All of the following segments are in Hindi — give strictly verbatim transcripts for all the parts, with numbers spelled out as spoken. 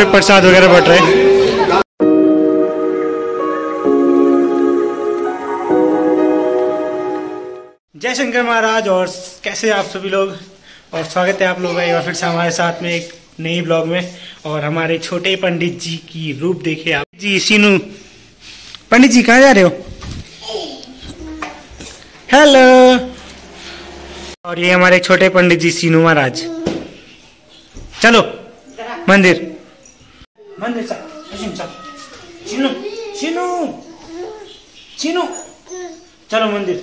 पे प्रसाद वगैरह बट रहे हैं। जय शंकर महाराज। और कैसे आप सभी लोग, और स्वागत है आप लोगों का एक बार फिर से हमारे साथ में एक नई ब्लॉग में। और हमारे छोटे पंडित जी की रूप देखे आप जी। सीनू पंडित जी कहाँ जा रहे हो? हेलो। और ये हमारे छोटे पंडित जी सीनू महाराज। चलो मंदिर मंदिर चल सीनू सीनू सीनू चलो मंदिर।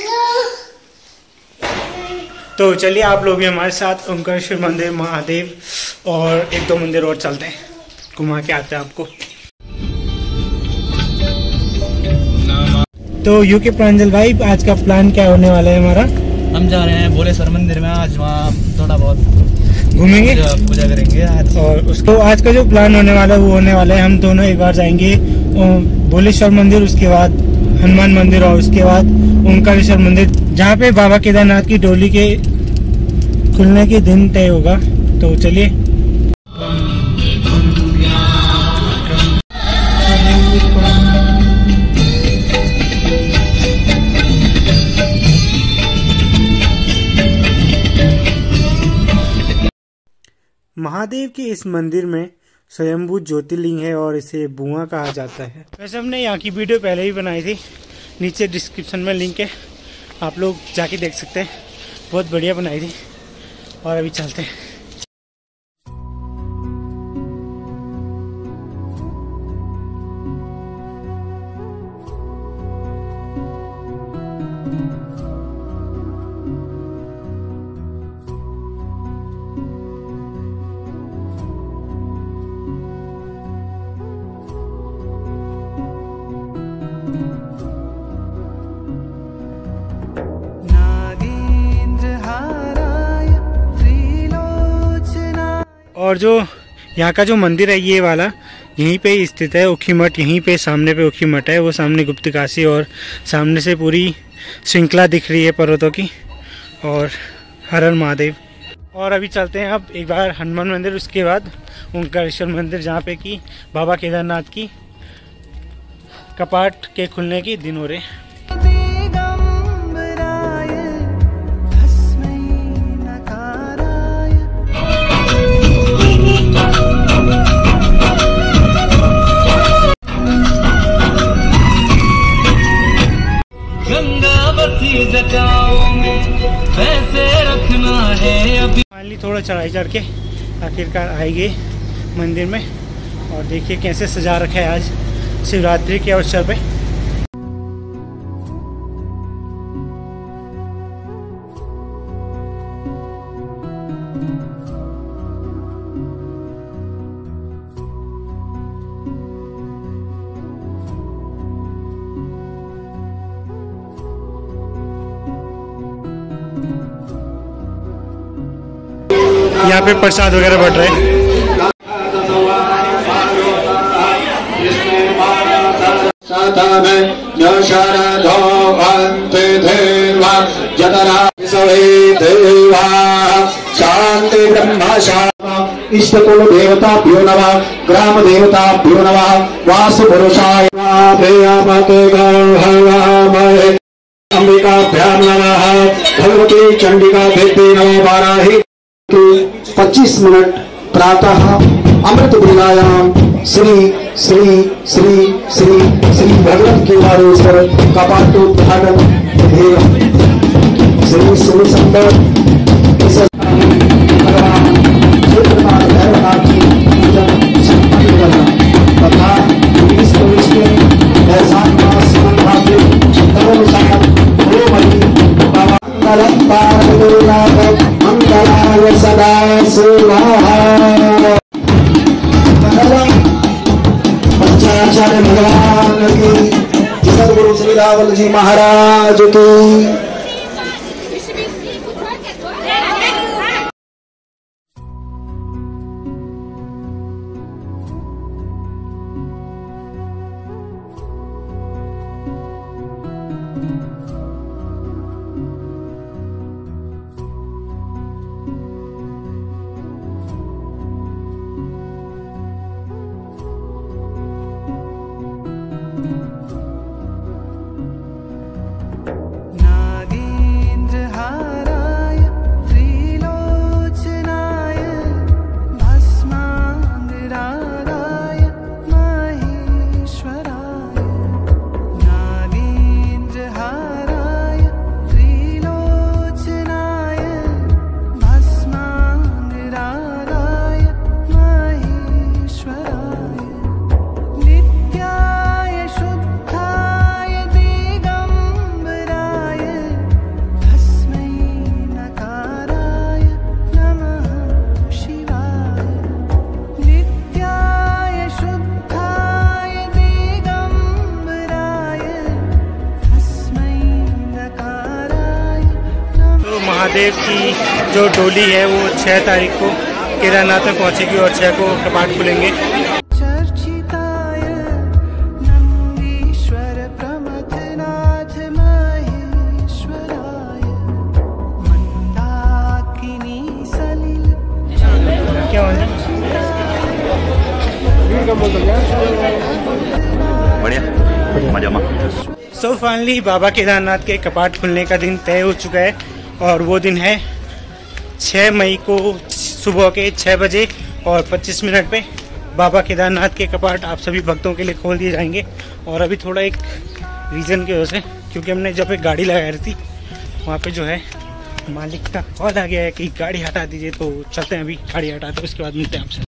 तो चलिए आप लोग भी हमारे साथ ओंकारेश्वर मंदिर, महादेव और एक दो मंदिर और चलते हैं, घुमा के आते हैं आपको। तो यू के प्रांजल भाई, आज का प्लान क्या होने वाला है हमारा? हम जा रहे हैं भोलेश्वर मंदिर में। आज वहाँ थोड़ा बहुत घूमेंगे, पूजा करेंगे आज। और उसको आज का जो प्लान होने वाला है वो होने वाला है, हम दोनों एक बार जाएंगे भोलेश्वर मंदिर, उसके बाद हनुमान मंदिर और उसके बाद ओंकारेश्वर मंदिर, जहाँ पे बाबा केदारनाथ की डोली के खुलने के दिन तय होगा। तो चलिए। महादेव के इस मंदिर में स्वयंभू ज्योतिर्लिंग है और इसे बुआ कहा जाता है। वैसे हमने यहाँ की वीडियो पहले ही बनाई थी, नीचे डिस्क्रिप्शन में लिंक है, आप लोग जाके देख सकते हैं। बहुत बढ़िया बनाई थी। और अभी चलते हैं। और जो यहाँ का जो मंदिर है ये वाला यहीं पे स्थित है, ओखी मठ। यहीं पे सामने पे ओखी मठ है, वो सामने गुप्तकाशी, और सामने से पूरी श्रृंखला दिख रही है पर्वतों की। और हर हर महादेव। और अभी चलते हैं अब एक बार हनुमान मंदिर, उसके बाद ओंकारेश्वर मंदिर, जहाँ पे कि बाबा केदारनाथ की कपाट के खुलने के दिन हो रहे। फाइनली थोड़ा चढ़ाई चढ़ के आखिरकार आएंगे मंदिर में। और देखिए कैसे सजा रखा है आज शिवरात्रि के अवसर पे। यहाँ पे प्रसाद वगैरह बट रहे हैं। शांति ब्रह्म शांति इष्ट कुल देवताभ्यो नमः, ग्राम देवताभ्यो नमः, वास्तु पुरुषाय अंबिकाभ्यां नमः, भगवती चंडिका देवी नमो वाराही। पच्चीस मिनट प्रातः अमृत बेलायाम श्री श्री श्री श्री श्री भगवत केदारेश्वर कपाटोद्घाटन श्री श्री सुंदर तथा मंगलाय सदा पंचाचार्य भगवान की, सदगुरु श्री रावल जी महाराज की। महादेव की जो डोली है वो छह तारीख को केदारनाथ में पहुंचेगी और छह को कपाट खुलेंगे। क्या बढ़िया मजा में। सो फाइनली बाबा केदारनाथ के कपाट खुलने का दिन तय हो चुका है और वो दिन है छह मई को सुबह के छह बजे और पच्चीस मिनट पे बाबा केदारनाथ के कपाट आप सभी भक्तों के लिए खोल दिए जाएंगे। और अभी थोड़ा एक रीज़न की वजह से, क्योंकि हमने जब एक गाड़ी लगा रही थी वहाँ पे जो है मालिक का कॉल आ गया है कि गाड़ी हटा दीजिए, तो चलते हैं अभी गाड़ी हटाते हैं, उसके बाद मिलते हैं आपसे।